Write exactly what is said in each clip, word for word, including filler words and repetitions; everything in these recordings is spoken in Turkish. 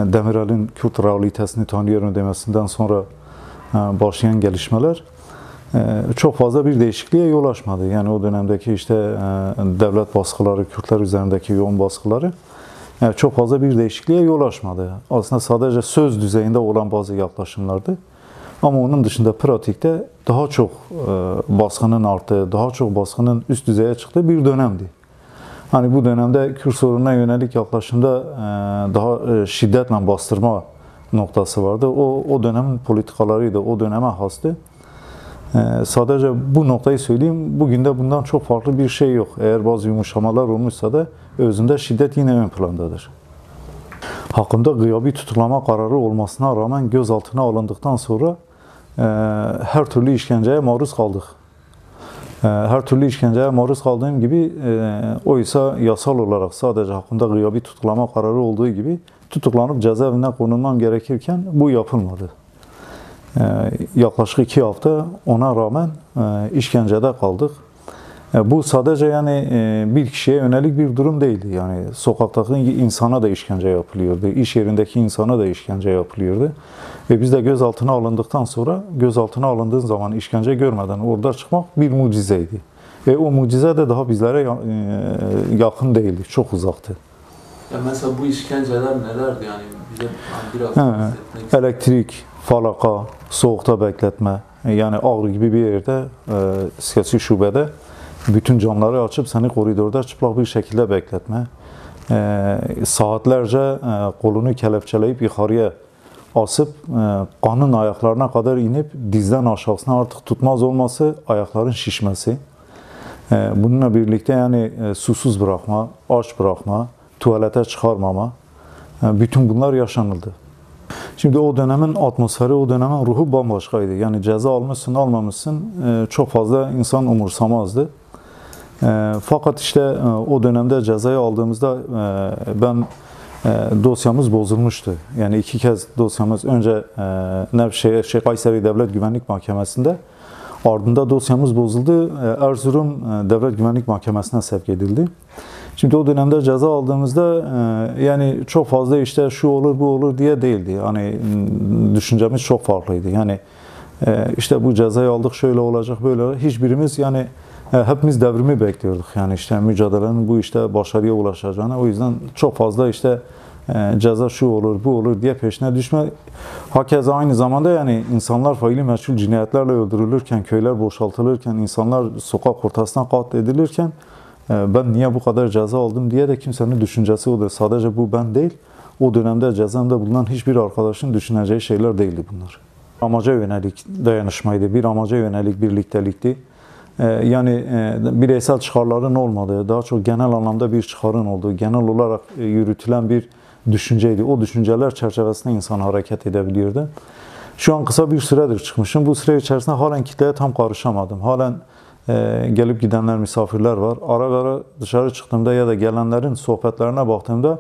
yani Demirel'in Kürt realitesini tanıyorum demesinden sonra başlayan gelişmeler çok fazla bir değişikliğe yol açmadı. Yani o dönemdeki işte devlet baskıları, Kürtler üzerindeki yoğun baskıları yani çok fazla bir değişikliğe yol açmadı. Aslında sadece söz düzeyinde olan bazı yaklaşımlardı. Ama onun dışında pratikte daha çok baskının arttığı, daha çok baskının üst düzeye çıktığı bir dönemdi. Hani bu dönemde Kürt sorununa yönelik yaklaşımda daha şiddetle bastırma noktası vardı. O, o dönemin politikalarıydı, o döneme hastı. Sadece bu noktayı söyleyeyim, bugün de bundan çok farklı bir şey yok. Eğer bazı yumuşamalar olmuşsa da özünde şiddet yine ön plandadır. Hakkında gıyabi tutuklama kararı olmasına rağmen gözaltına alındıktan sonra e, her türlü işkenceye maruz kaldık. E, her türlü işkenceye maruz kaldığım gibi e, oysa yasal olarak sadece hakkında gıyabi tutuklama kararı olduğu gibi tutuklanıp cezaevine konulmam gerekirken bu yapılmadı. E, yaklaşık iki hafta ona rağmen e, işkencede kaldık. Bu sadece yani bir kişiye yönelik bir durum değildi. Yani sokaktaki insana da işkence yapılıyordu. İş yerindeki insana da işkence yapılıyordu. Ve biz de gözaltına alındıktan sonra gözaltına alındığın zaman işkence görmeden orada çıkmak bir mucizeydi. Ve o mucize de daha bizlere yakın değildi. Çok uzaktı. Ya mesela bu işkenceler nelerdi yani? Bize biraz bahsetmek Elektrik, falaka, soğukta bekletme. Yani Ağrı gibi bir yerde, siyasi şubede bütün camları açıp seni koridorda çıplak bir şekilde bekletme. E, saatlerce e, kolunu kelepçeleyip yukarıya asıp e, kanın ayaklarına kadar inip dizden aşağısına artık tutmaz olması, ayakların şişmesi. E, bununla birlikte yani e, susuz bırakma, aç bırakma, tuvalete çıkarmama. E, bütün bunlar yaşanıldı. Şimdi o dönemin atmosferi, o dönemin ruhu bambaşkaydı. Yani ceza almışsın, almamışsın e, çok fazla insan umursamazdı. E, fakat işte e, o dönemde cezayı aldığımızda e, ben e, dosyamız bozulmuştu. Yani iki kez dosyamız önce e, Nevşehir şey, Kayseri Devlet Güvenlik Mahkemesi'nde, ardında dosyamız bozuldu. E, Erzurum e, Devlet Güvenlik Mahkemesi'ne sevk edildi. Şimdi o dönemde ceza aldığımızda e, yani çok fazla işte şu olur bu olur diye değildi. Hani düşüncemiz çok farklıydı. Yani e, işte bu cezayı aldık şöyle olacak böyle olacak. Hiçbirimiz yani hepimiz devrimi bekliyorduk. Yani işte mücadelenin bu işte başarıya ulaşacağına. O yüzden çok fazla işte ceza şu olur, bu olur diye peşine düşme. Hakeza aynı zamanda yani insanlar faili meçhul cinayetlerle öldürülürken, köyler boşaltılırken, insanlar sokak ortasına katledilirken ben niye bu kadar ceza aldım diye de kimsenin düşüncesi odur. Sadece bu ben değil, o dönemde cezaevinde bulunan hiçbir arkadaşın düşüneceği şeyler değildi bunlar. Amaca yönelik dayanışmaydı, bir amaca yönelik birliktelikti. Yani bireysel çıkarların olmadığı, daha çok genel anlamda bir çıkarın olduğu, genel olarak yürütülen bir düşünceydi. O düşünceler çerçevesinde insan hareket edebiliyordu. Şu an kısa bir süredir çıkmışım. Bu süre içerisinde halen kitleye tam karışamadım. Halen gelip gidenler, misafirler var. Ara ara dışarı çıktığımda ya da gelenlerin sohbetlerine baktığımda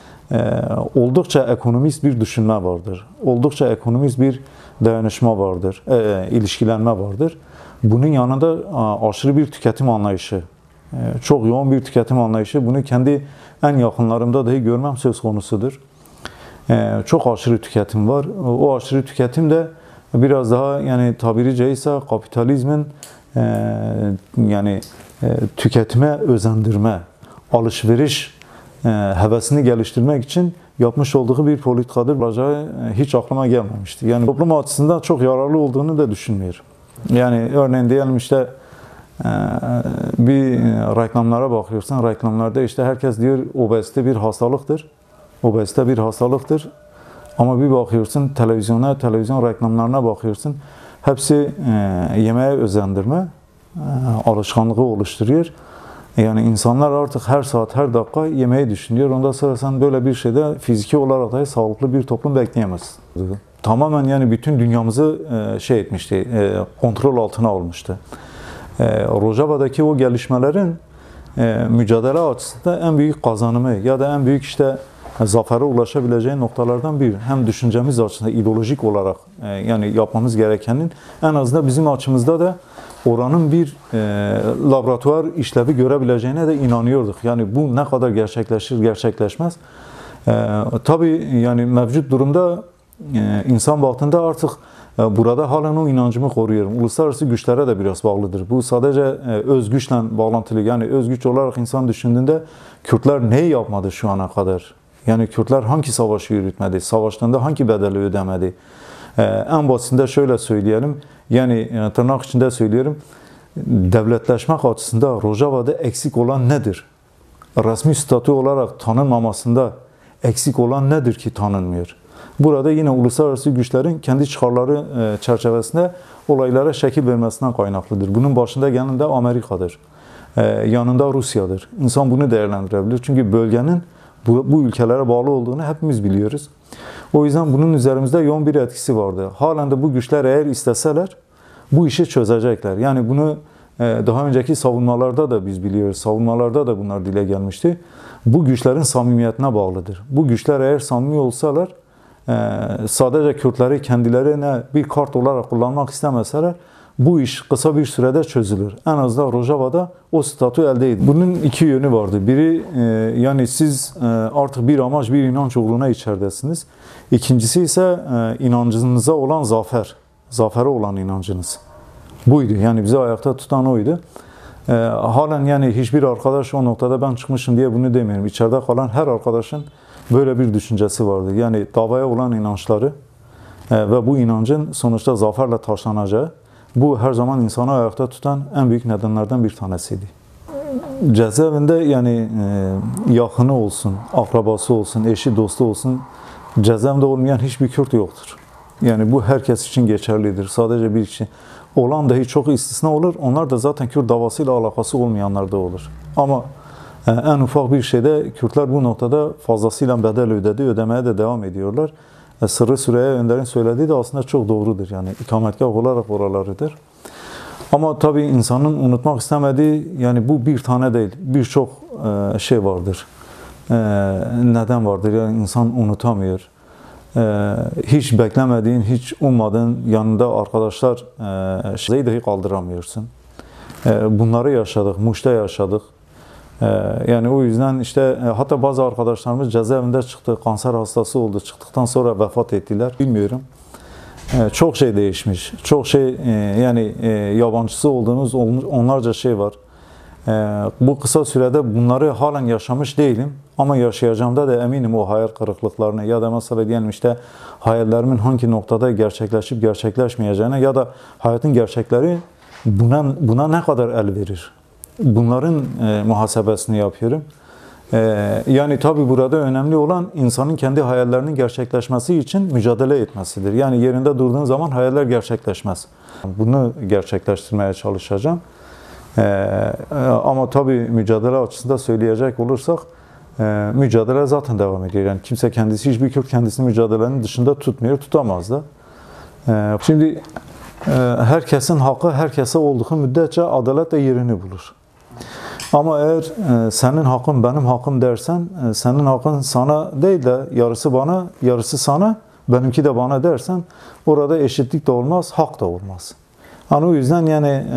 oldukça ekonomist bir düşünme vardır. Oldukça ekonomist bir dayanışma vardır, ilişkilenme vardır. Bunun yanında aşırı bir tüketim anlayışı, çok yoğun bir tüketim anlayışı. Bunu kendi en yakınlarımda dahi görmem söz konusudur. Çok aşırı tüketim var. O aşırı tüketim de biraz daha yani tabiri caizse kapitalizmin yani tüketime özendirme, alışveriş hevesini geliştirmek için yapmış olduğu bir politikadır. Olacağı hiç aklıma gelmemişti. Yani toplum açısından çok yararlı olduğunu da düşünmüyorum. Yani örneğin diyelim işte bir reklamlara bakıyorsan, reklamlarda işte herkes diyor obezite bir hastalıktır. Obezite bir hastalıktır. Ama bir bakıyorsun televizyona, televizyon reklamlarına bakıyorsun. Hepsi yemeğe özendirme, alışkanlığı oluşturuyor. Yani insanlar artık her saat, her dakika yemeği düşünüyor. Ondan sonra sen böyle bir şeyde fiziki olarak da sağlıklı bir toplum bekleyemezsin. Tamamen yani bütün dünyamızı şey etmişti, kontrol altına almıştı. Rojava'daki o gelişmelerin mücadele açısından en büyük kazanımı ya da en büyük işte zafere ulaşabileceği noktalardan biri. Hem düşüncemiz açısından ideolojik olarak yani yapmamız gerekenin en azından bizim açımızda da oranın bir e, laboratuvar işlevi görebileceğine de inanıyorduk. Yani bu ne kadar gerçekleşir, gerçekleşmez. E, tabii yani mevcut durumda e, insan baktığında artık e, burada halen o inancımı koruyorum. Uluslararası güçlere de biraz bağlıdır. Bu sadece e, öz güçle bağlantılı. Yani öz güç olarak insan düşündüğünde Kürtler neyi yapmadı şu ana kadar? Yani Kürtler hangi savaşı yürütmedi? Savaştığında hangi bedeli ödemedi? Ee, en basitinde şöyle söyleyelim. Yani e, tırnak içinde söylüyorum. Devletleşmek açısından Rojava'da eksik olan nedir? Resmi statü olarak tanınmamasında eksik olan nedir ki tanınmıyor? Burada yine uluslararası güçlerin kendi çıkarları e, çerçevesinde olaylara şekil vermesinden kaynaklıdır. Bunun başında gelen de Amerika'dır. E, yanında Rusya'dır. İnsan bunu değerlendirebilir. Çünkü bölgenin bu, bu ülkelere bağlı olduğunu hepimiz biliyoruz. O yüzden bunun üzerimizde yoğun bir etkisi vardı. Halen de bu güçler eğer isteseler bu işi çözecekler. Yani bunu daha önceki savunmalarda da biz biliyoruz. Savunmalarda da bunlar dile gelmişti. Bu güçlerin samimiyetine bağlıdır. Bu güçler eğer samimi olsalar sadece Kürtleri kendilerine bir kart olarak kullanmak istemeseler bu iş kısa bir sürede çözülür. En azından Rojava'da o statü elde edilir. Bunun iki yönü vardı. Biri yani siz artık bir amaç, bir inanç uğruna içeridesiniz. İkincisi ise inancınıza olan zafer. Zafere olan inancınız. Buydu. Yani bizi ayakta tutan oydu. Halen yani hiçbir arkadaş o noktada ben çıkmışım diye bunu demiyorum. İçeride kalan her arkadaşın böyle bir düşüncesi vardı. Yani davaya olan inançları ve bu inancın sonuçta zaferle taşlanacağı, bu her zaman insanı ayakta tutan en büyük nedenlerden bir tanesiydi. Cezaevinde yani e, yakını olsun, akrabası olsun, eşi, dostu olsun, cezaevinde olmayan hiçbir Kürt yoktur. Yani bu herkes için geçerlidir. Sadece bir kişi. Olan dahi çok istisna olur. Onlar da zaten Kürt davasıyla alakası olmayanlar da olur. Ama e, en ufak bir şeyde Kürtler bu noktada fazlasıyla bedel ödedi, ödemeye de devam ediyorlar. Sırrı Süreyya Önder'in söylediği de aslında çok doğrudur. Yani ikametgah olarak oralarıdır. Ama tabii insanın unutmak istemediği, yani bu bir tane değil, birçok e, şey vardır. E, neden vardır? Yani insan unutamıyor. E, hiç beklemediğin, hiç ummadığın yanında arkadaşlar e, şeyi dahi kaldıramıyorsun. E, bunları yaşadık, Muş'ta yaşadık. Yani o yüzden işte hatta bazı arkadaşlarımız cezaevinde çıktı, kanser hastası oldu, çıktıktan sonra vefat ettiler. Bilmiyorum. Çok şey değişmiş. Çok şey yani yabancısı olduğunuz onlarca şey var. Bu kısa sürede bunları halen yaşamış değilim. Ama yaşayacağımda da eminim o hayal kırıklıklarını ya da mesela diyelim işte hayallerimin hangi noktada gerçekleşip gerçekleşmeyeceğine ya da hayatın gerçekleri buna, buna ne kadar el verir? Bunların e, muhasebesini yapıyorum. E, yani tabii burada önemli olan insanın kendi hayallerinin gerçekleşmesi için mücadele etmesidir. Yani yerinde durduğun zaman hayaller gerçekleşmez. Bunu gerçekleştirmeye çalışacağım. E, ama tabii mücadele açısından söyleyecek olursak e, mücadele zaten devam ediyor. Yani kimse kendisi, hiçbir Kürt kendisini mücadelenin dışında tutmuyor, tutamaz da. E, şimdi e, herkesin hakkı herkese olduğu müddetçe adalet de yerini bulur. Ama eğer e, senin hakkın benim hakkım dersen, e, senin hakkın sana değil de yarısı bana, yarısı sana, benimki de bana dersen orada eşitlik de olmaz, hak da olmaz. Yani o yüzden yani e,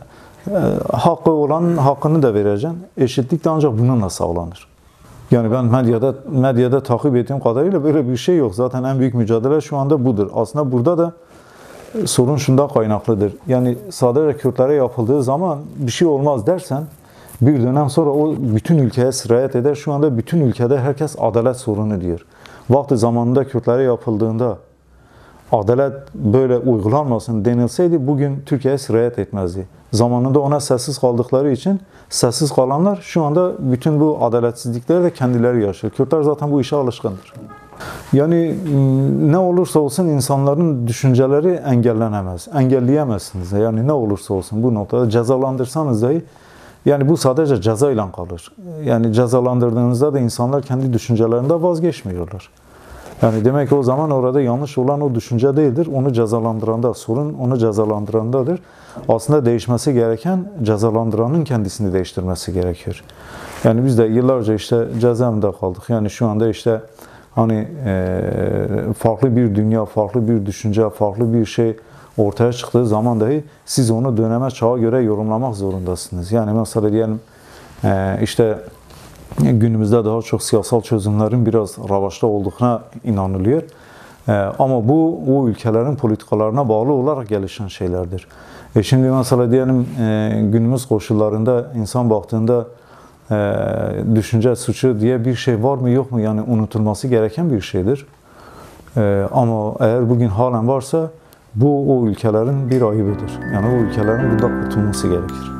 e, hakkı olan hakkını da vereceksin. Eşitlik de ancak bununla sağlanır. Yani ben medyada medyada takip ettiğim kadarıyla böyle bir şey yok. Zaten en büyük mücadele şu anda budur. Aslında burada da sorun şundan kaynaklıdır. Yani sadece Kürtlere yapıldığı zaman bir şey olmaz dersen bir dönem sonra o bütün ülkeye sirayet eder. Şu anda bütün ülkede herkes adalet sorunu diyor. Vakti zamanında Kürtlere yapıldığında adalet böyle uygulanmasın denilseydi bugün Türkiye'ye sirayet etmezdi. Zamanında ona sessiz kaldıkları için sessiz kalanlar şu anda bütün bu adaletsizlikleri de kendileri yaşıyor. Kürtler zaten bu işe alışkındır. Yani ne olursa olsun insanların düşünceleri engellenemez. Engelleyemezsiniz. Yani ne olursa olsun bu noktada cezalandırsanız dahi yani bu sadece cezayla kalır. Yani cezalandırdığınızda da insanlar kendi düşüncelerinde vazgeçmiyorlar. Yani demek ki o zaman orada yanlış olan o düşünce değildir. Onu cezalandıranda, sorun onu cezalandırandadır. Aslında değişmesi gereken cezalandıranın kendisini değiştirmesi gerekiyor. Yani biz de yıllarca işte cezaevinde kaldık. Yani şu anda işte hani e, farklı bir dünya, farklı bir düşünce, farklı bir şey ortaya çıktığı zaman dahi siz onu döneme, çağa göre yorumlamak zorundasınız. Yani mesela diyelim e, işte günümüzde daha çok siyasal çözümlerin biraz ravaşta olduğuna inanılıyor. E, ama bu o ülkelerin politikalarına bağlı olarak gelişen şeylerdir. E şimdi mesela diyelim e, günümüz koşullarında insan baktığında e, düşünce suçu diye bir şey var mı yok mu, yani unutulması gereken bir şeydir. E, ama eğer bugün halen varsa bu o ülkelerin bir ayıbıdır. Yani o ülkelerin bundan kurtulması gerekir.